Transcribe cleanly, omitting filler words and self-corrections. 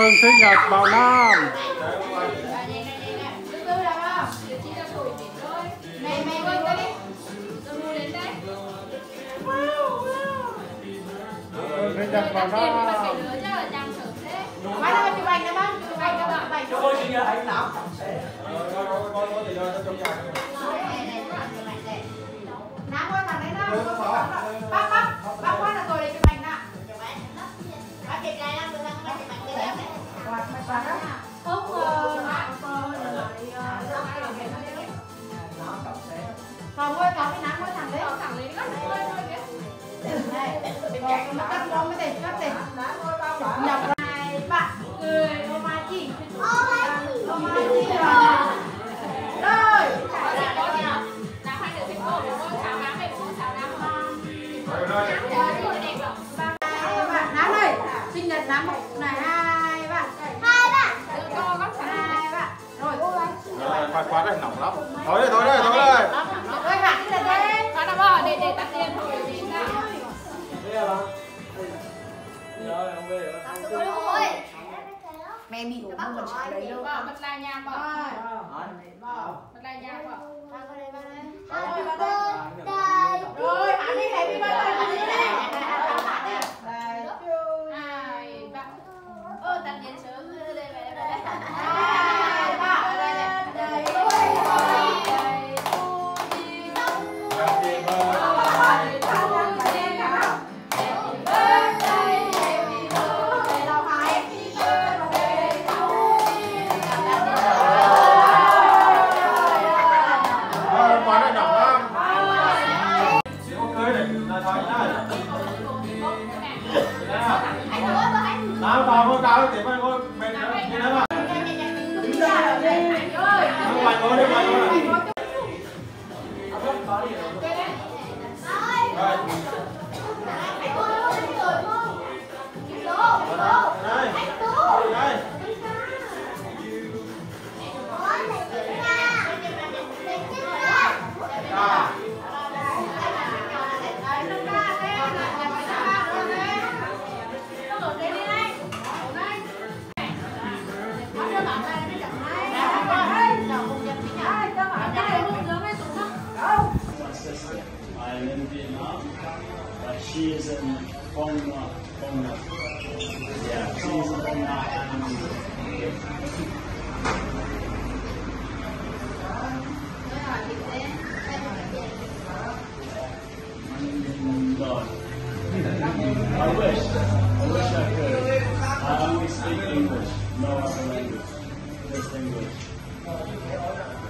mừng sinh nhật Bảo Nam. Sinh nhật Bảo Nam. Nam ơi thằng đấy nó bác quá là tôi để chụp ảnh nè. Bác chụp lại Nam được không? Bác chụp ảnh được em đấy. Không Không ơi, có cái Nam ơi thằng đấy. Thằng đấy nó ơi thôi kìa. Đây, còn cắt bom mới để cắt để. Nhập này bạn cười ô mai chị. Ô mai chị rồi. Rồi. Nám ơi, sinh nhật Nám này hai bạn. Khoan khoan đây nóng lắm. Thôi đây. Ơi hẳn là đây. Khoan nào bỏ để tắt tiền thôi. Mẹ bị nó còn chạy đấy đâu. Bỏ bật lại nhà bỏ. Bật lại nhà bỏ. Rồi, hẳn đi happy birthday. Tắt tiền sớm đây về. Nào cao thì phải có bên kia đó mà. Đứng ra đi. Quay ngồi đi. I live in Vietnam, but she is in Phong Nha. Yeah, she is in Phong Nha I wish I could. I only speak English, no other language, just English.